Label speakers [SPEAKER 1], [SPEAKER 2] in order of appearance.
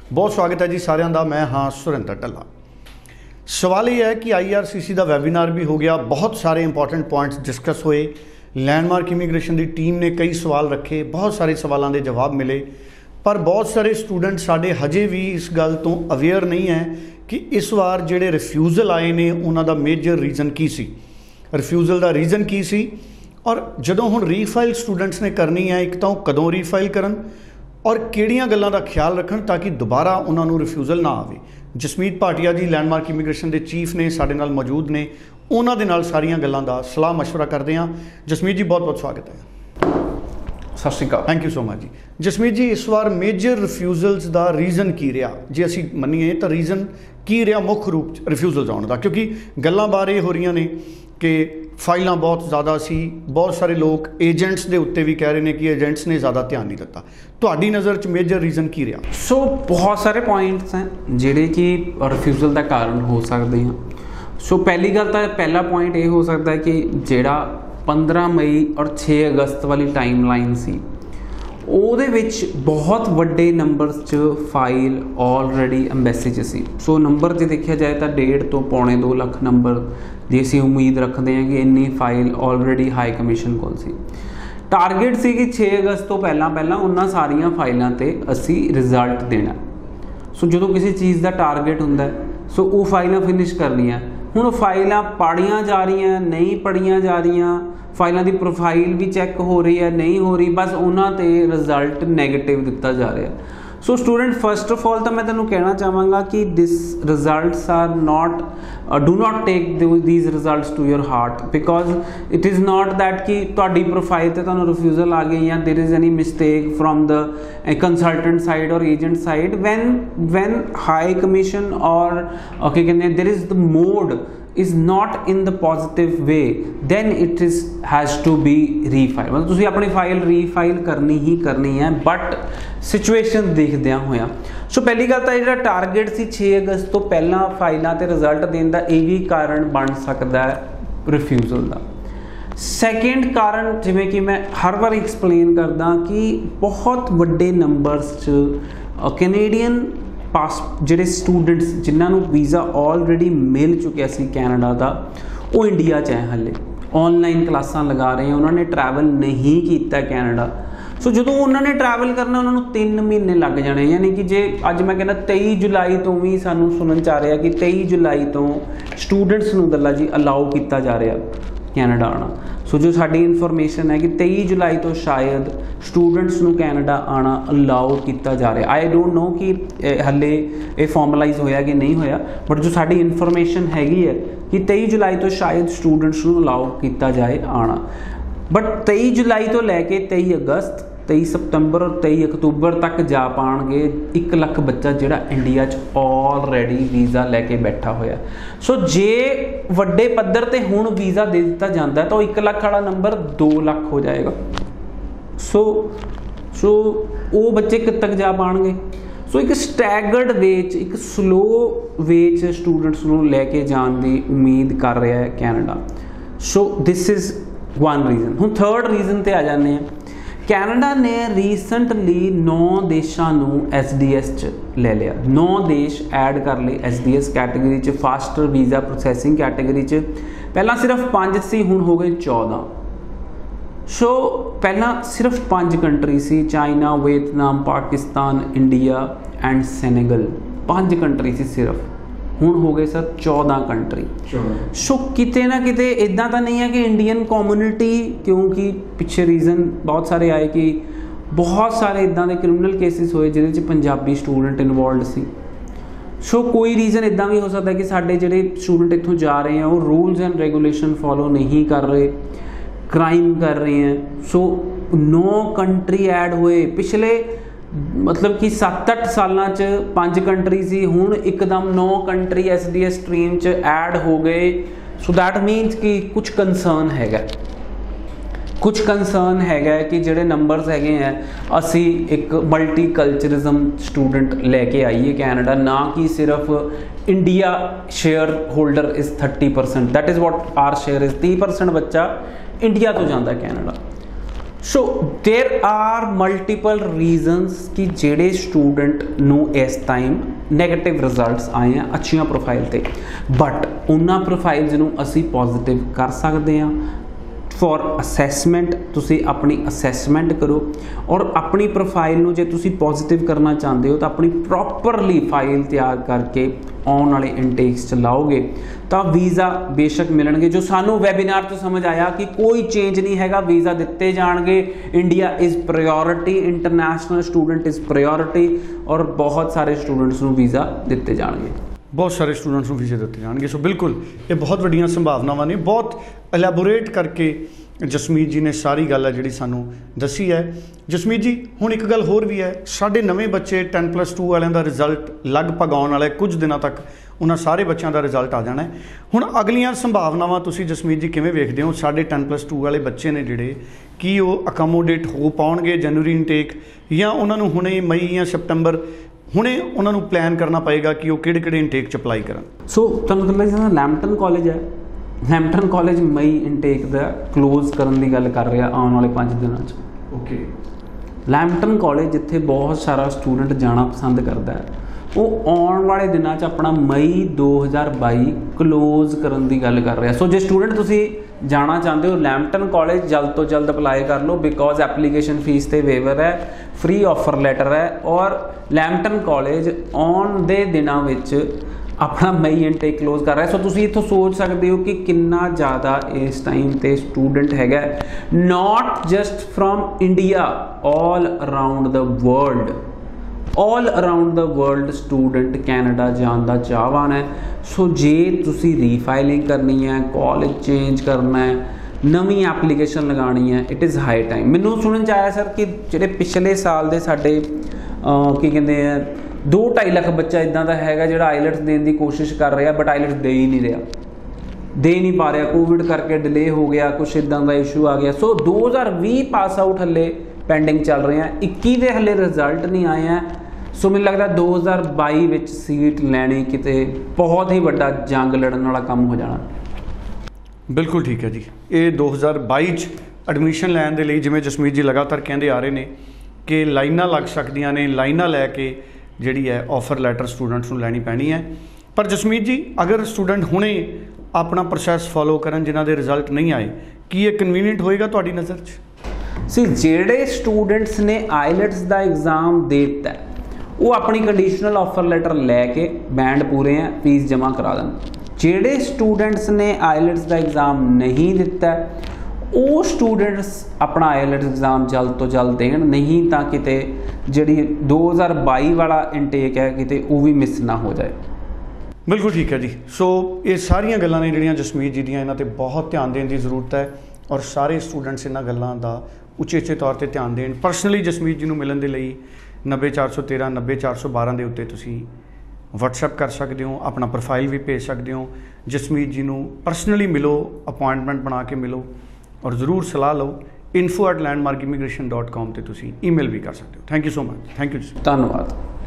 [SPEAKER 1] बहुत स्वागत है जी सारिਆਂ ਦਾ। मैं हाँ सुरिंदर ढिल्ला। सवाल ये है कि IRCC का वैबीनार भी हो गया, बहुत सारे इंपॉर्टेंट पॉइंट्स डिस्कस हुए, लैंडमार्क इमीग्रेशन की टीम ने कई सवाल रखे, बहुत सारे सवालों के जवाब मिले, पर बहुत सारे स्टूडेंट साढ़े हजे भी इस गल तो अवेयर नहीं है कि इस बार जिहड़े रिफ्यूज़ल आए ने उन्हां दा मेजर रीजन की सी, रिफ्यूज़ल का रीजन की सी, और जदों हुण रीफाइल स्टूडेंट्स ने करनी है एक तो कदों रीफाइल करन और किहड़ियां गल्लां दा ख्याल रखन ताकि दोबारा उन्होंने रिफ्यूज़ल ना आवे। जसमीत भाटिया जी लैंडमार्क इमीग्रेशन के चीफ ने साडे नाल मौजूद ने, उन्हां दे नाल सारियां गल्लां दा सलाह मशवरा करते हैं। जसमीत जी बहुत बहुत स्वागत है।
[SPEAKER 2] Sat Shri Akal.
[SPEAKER 1] Thank you so much जी। जसमीत जी इस बार मेजर रिफ्यूज़ल्स का रीजन की रहा, जे असीं मन्नीए तो रीजन की रहा मुख्य रूप रिफ्यूज़ल्स आउण दा, क्योंकि गल्लां बारे हो रही ने कि फाइलां बहुत ज़्यादा सी, बहुत सारे लोग एजेंट्स के उत्ते भी कह रहे हैं कि एजेंट्स ने ज़्यादा ध्यान नहीं दिता। तुहाडी नज़र च मेजर रीजन की रहा?
[SPEAKER 2] सो बहुत सारे पॉइंट्स हैं जिहड़े कि रिफ्यूज़ल का कारण हो सकते हैं। सो पहली गल तो पहला पॉइंट ये हो सकता है कि जिहड़ा 15 मई और 6 अगस्त वाली टाइम लाइन सी ਉਹਦੇ ਵਿੱਚ बहुत ਵੱਡੇ ਨੰਬਰਸ 'ਚ ਫਾਈਲ ਆਲਰੇਡੀ ਅੰਬੈਸੀ 'ਚ ਸੀ। ਸੋ ਨੰਬਰ ਜੇ ਦੇਖਿਆ ਜਾਏ ਤਾਂ 1.5 ਤੋਂ ਪੌਣੇ 2 ਲੱਖ ਨੰਬਰ ਦੀ ਅਸੀਂ ਉਮੀਦ ਰੱਖਦੇ ਹਾਂ ਕਿ ਇੰਨੀ ਫਾਈਲ ਆਲਰੇਡੀ ਹਾਈ ਕਮਿਸ਼ਨ ਕੋਲ ਸੀ। ਟਾਰਗੇਟ ਸੀ ਕਿ 6 ਅਗਸਤ ਤੋਂ ਪਹਿਲਾਂ ਉਹਨਾਂ ਸਾਰੀਆਂ ਫਾਈਲਾਂ 'ਤੇ ਅਸੀਂ ਰਿਜ਼ਲਟ ਦੇਣਾ। ਸੋ ਜਦੋਂ ਕਿਸੇ ਚੀਜ਼ ਦਾ ਟਾਰਗੇਟ ਹੁੰਦਾ ਸੋ ਉਹ ਫਾਈਲਾਂ ਫਿਨਿਸ਼ ਕਰਨੀਆਂ। ਹੁਣ ਫਾਈਲਾਂ ਪੜ੍ਹੀਆਂ ਜਾ ਰਹੀਆਂ, ਨਹੀਂ ਪੜ੍ਹੀਆਂ ਜਾ ਰਹੀਆਂ, फाइलों की प्रोफाइल भी चैक हो रही है, नहीं हो रही, बस उन्होंने रिजल्ट नैगेटिव दिता जा रहा। So student first of all तो मैं तेनों कहना चाहांगा कि this results are not do not take these results to your heart, because it is not that कि तुहाडी प्रोफाइल ते तुहानूं रिफ्यूज़ल आ गई या there is any mistake from the consultant side और agent side. When high commission और क्या कहते there is the mode is not in the positive way, then it is has to be refile। मतलब तुसी अपनी फाइल रीफाइल करनी ही करनी है, बट सिचुएशन देखदे होया। सो पहली गल तो जो टारगेट सी 6 अगस्त तो पहला फाइलों ते रिजल्ट देने का यह भी कारण बन सकता है रिफ्यूज़ल का। सैकेंड कारण जिमें कि मैं हर बार एक्सप्लेन करदा कि बहुत वड्डे नंबर्स च कैनेडियन पास ਜਿਹੜੇ स्टूडेंट्स जिन्होंने वीज़ा ऑलरेडी मिल चुकिया सी कैनेडा का, वो इंडिया च है हले ऑनलाइन क्लासां लगा रहे हैं, उन्होंने ट्रैवल नहीं किया कैनेडा। सो जो उन्होंने ट्रैवल करना उन्होंने 3 महीने लग जाने, यानी कि जे अज मैं कहना 23 जुलाई तो भी सानू सुनन च आ रहा कि 23 जुलाई तो स्टूडेंट्स नूं दल्ला जी अलाउ किया जा रहा कैनेडा आना। सो जो साडी इनफॉर्मेशन है कि 23 जुलाई तो शायद स्टूडेंट्स नूं कैनेडा आना अलाउ किया जा रहा। आई डोंट नो कि हले ये फॉर्मलाइज होया कि नहीं होया, बट जो साडी इनफॉर्मेशन हैगी है कि 23 जुलाई तो शायद स्टूडेंट्स नूं अलाउ किया जाए आना। बट 23 जुलाई तो लैके 23 अगस्त 23 सितंबर और 23 अक्तूबर तक जा पाएंगे 1 लाख बच्चा जिहड़ा इंडिया च ऑलरेडी वीज़ा लैके बैठा होया। सो जे वड्डे पद्धर ते हुण वीज़ा दे दिता जाता है तो 1 लाख वाला नंबर 2 लाख हो जाएगा। सो वो बच्चे किद तक जा पाएंगे? सो एक स्टैगर्ड वे एक स्लो वे स्टूडेंट्स नूं लैके जाने की उम्मीद कर रहा है Canada. So this is one reason. हुण थर्ड रीजन ते आ जाने हैं। कैनेडा ने रीसेंटली 9 देशों को SDS च ले लिया, 9 देश ऐड कर ले SDS कैटेगरी च, फास्टर वीज़ा प्रोसैसिंग कैटेगरी च। पहला सिर्फ 5 सी, हुण हो गए 14। सो पहला सिर्फ 5 कंट्री सी, China, Vietnam, Pakistan, India and Senegal, 5 country सी सिर्फ, हुण हो गए सर 14 कंट्री। सो किते ना किते इदा तो नहीं है कि इंडियन कम्यूनिटी, क्योंकि पिछे रीजन बहुत सारे आए कि बहुत सारे इदा के क्रिमिनल केसिस होए जिहदे पंजाबी स्टूडेंट इनवॉल्व सी। सो कोई रीजन इदा भी हो सकता है कि साडे जिहड़े स्टूडेंट इत्थों जा रहे हैं वो रूल्स एंड रेगूलेशन फॉलो नहीं कर रहे, क्राइम कर रहे हैं। सो 9 कंट्री ऐड हुए पिछले, मतलब कि 7-8 सालों 5 कंट्री सी, हुण एकदम 9 कंट्री SDS स्ट्रीम च ऐड हो गए। सो दैट मीनस कि कुछ कंसर्न हैगा कि जिहड़े नंबर्स हैगे हैं असी एक मल्टी कल्चरिज्म स्टूडेंट लैके आईए कैनेडा, ना कि सिर्फ India share holder is 30%, that is what are share is 30% बच्चा इंडिया तो जाता Canada. So there are multiple reasons कि ਜਿਹੜੇ ਸਟੂਡੈਂਟ ਨੂੰ ਇਸ ਟਾਈਮ ਨੈਗੇਟਿਵ ਰਿਜ਼ਲਟਸ ਆਏ ਆ ਅੱਛੀਆਂ ਪ੍ਰੋਫਾਈਲ ਤੇ, ਬਟ ਉਹਨਾਂ ਪ੍ਰੋਫਾਈਲਸ ਨੂੰ ਅਸੀਂ ਪੋਜ਼ਿਟਿਵ ਕਰ ਸਕਦੇ ਹਾਂ। फॉर असैसमेंट तुसी अपनी असैसमेंट करो और अपनी प्रोफाइल नूं जे तुसी पॉजिटिव करना चाहते हो तो अपनी प्रॉपरली फाइल तैयार करके आने वाले इंटेक्स च लाओगे तो वीज़ा बेशक मिलणगे। जो सानू वैबीनार तो समझ आया कि कोई चेंज नहीं हैगा, वीज़ा दिते जाणगे, India is priority, international student is priority और बहुत सारे स्टूडेंट्स नूं वीज़ा दिते जाणगे,
[SPEAKER 1] बहुत सारे स्टूडेंट्स को वीज़े दिते जाएंगे। सो बिल्कुल ये बहुत वड्डियां संभावनावां ने, बहुत एलैबोरेट करके जसमीत जी ने सारी गल है जी सानू दसी है। जसमीत जी हुण एक गल होर भी है, साडे नवे बच्चे 10+2 वालियां दा रिजल्ट लगभग आउण वाला है, कुछ दिनों तक उन्हां सारे बच्चों का रिजल्ट आ जाना है। हुण अगलियां संभावनावां तुसीं जसमीत जी किवें वेखदे हो? साडे 10+2 वाले बच्चे ने जिहड़े की वो अकोमोडेट हो पाउणगे जनवरी इनटेक, या उन्हां नूं हुणे मई या सितंबर हुणे उन्हां नूं प्लान करना पएगा कि वो किहड़े इनटेक च अप्लाई करन?
[SPEAKER 2] सो तुहानूं पता है लैंपटन कॉलेज है, लैंपटन कॉलेज मई इनटेक का क्लोज करने की गल कर रहा आने वाले 5 दिनों च।
[SPEAKER 1] ओके,
[SPEAKER 2] लैंपटन कॉलेज जिथे बहुत सारा स्टूडेंट जाना पसंद करता है, वो आने वाले दिनों च अपना मई 2022 क्लोज करने की गल कर रहा। सो जो स्टूडेंट तुसी जाना चाहते हो लैंपटन कॉलेज जल्द तो जल्द अप्लाई कर लो, बिकॉज एप्लीकेशन फीस ते वेवर है, फ्री ऑफर लैटर है और लैंपटन कॉलेज आने दे दिनों विच अपना मई इनटेक क्लोज कर रहा है। सो तुसी इत्थों सोच सकते हो कि कितना ज़्यादा इस टाइम ते स्टूडेंट हैगा, not just from India, all around the world, all around the world student Canada जाने का चाहवान है। सो जे तुसी रीफाइलिंग करनी है, कॉलेज चेंज करना है, नवी एप्लीकेशन लगानी है, इट इज़ हाई टाइम। मैनू सुनने च आया सर कि जिहड़े पिछले साल दे साडे की कहते हैं 2-2.5 लाख बच्चा इदां दा हैगा जिहड़ा आईलैट्स देने की कोशिश कर रहा बट आईलैट्स दे ही नहीं रहा, दे नहीं पा रहा, कोविड करके डिले हो गया, कुछ इदां दा इशू आ गया। सो 2020 पास आउट हले पेंडिंग चल रहे हैं, 21 के हले रिजल्ट नहीं आए हैं। सो मैनूं लगदा 2022 विच सीट लैनी किते बहुत ही वड्डा जंग लड़न वाला काम हो जाना।
[SPEAKER 1] बिल्कुल ठीक है जी। ये 2022 एडमिशन लैन दे लई जिवें जसमीत जी लगातार कहते आ रहे हैं कि लाइनां लग सकदियां ने, लाइनां लैके जिहड़ी है ऑफर लैटर स्टूडेंट्स नूं लैनी पैनी है। पर जसमीत जी अगर स्टूडेंट हुणे अपना प्रोसैस फॉलो करन जिन्हां दे रिजल्ट नहीं आए, की ये कन्वीनियंट होएगा तुहाडी नज़र च?
[SPEAKER 2] सी जिहड़े स्टूडेंट्स ने आईलैट्स का एग्जाम दे दिता है वो अपनी कंडीशनल ऑफर लैटर लैके बैंड पूरे हैं फीस जमा करा दें। जिहड़े स्टूडेंट्स ने आईलैट्स का एग्जाम नहीं दिता वो स्टूडेंट्स अपना आईलैट्स एग्जाम जल्द तो जल्द देन, नहीं तो किते जिहड़ी 2022 वाला इनटेक है किते वो भी मिस ना हो जाए।
[SPEAKER 1] बिल्कुल ठीक है जी। सो ये सारियां गल्लां ने जिहड़ियां जसमीत जी दियां, इन्हां ते बहुत ध्यान देने की जरूरत है और सारे स्टूडेंट्स इन्हां गल्लां दा उचेचे तौर पर ध्यान देन। परसनली जसमीत जी नूं मिलण दे लई 90413 90412 ਦੇ ਉੱਤੇ ਤੁਸੀਂ WhatsApp कर सकते हो, अपना प्रोफाइल भी भेज सकते हो, जसमीत जी नूं पर्सनली मिलो, अपॉइंटमेंट बना के मिलो और ज़रूर सलाह लो। info@landmarkimmigration.com ਤੇ ਤੁਸੀਂ ईमेल भी कर सकते हो। Thank you so much. Thank you.
[SPEAKER 2] धन्यवाद।